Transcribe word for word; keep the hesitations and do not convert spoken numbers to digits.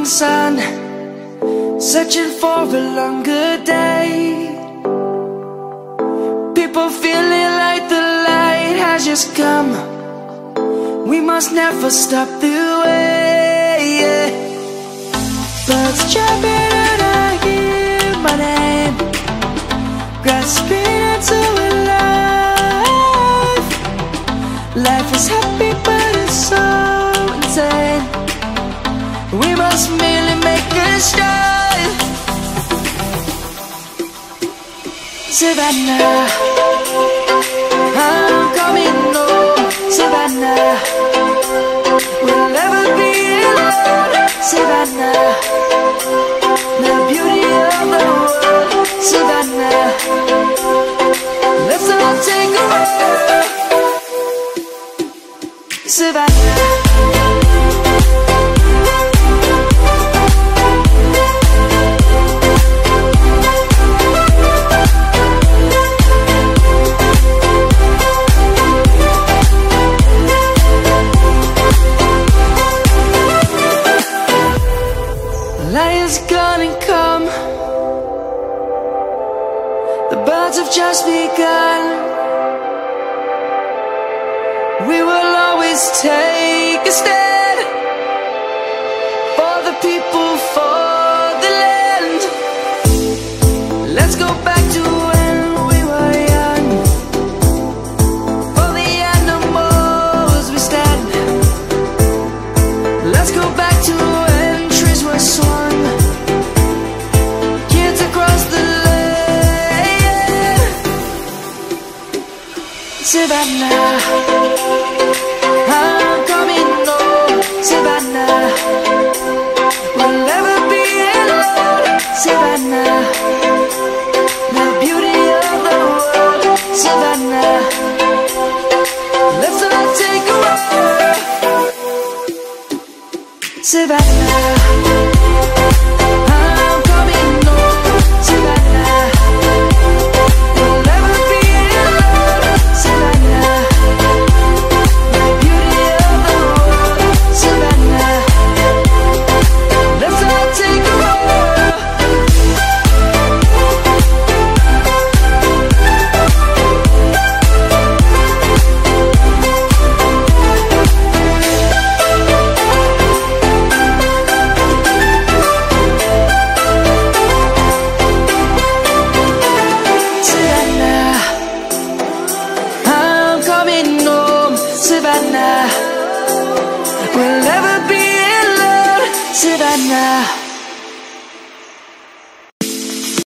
sun, searching for a longer day. People feeling like the light has just come. We must never stop the way, yeah. Birds jumping and I hear my name, grasping into a life. Life is happy but it's so insane. We must merely make a start. Savannah, I'm coming home. Savannah, we'll never be alone. Savannah, the beauty of the world. Savannah, let's all take a walk. Savannah. Lion's gonna come. The birds have just begun. We will always take a stand for the people, for the land. Let's go back to when we were young. For the animals we stand. Let's go back to when trees were swung. Savannah, I'm coming home. Savannah, we'll never be alone. Savannah, the beauty of the world. Savannah, let's all take a walk. Savannah. Savannah, we'll never be alone. Savannah.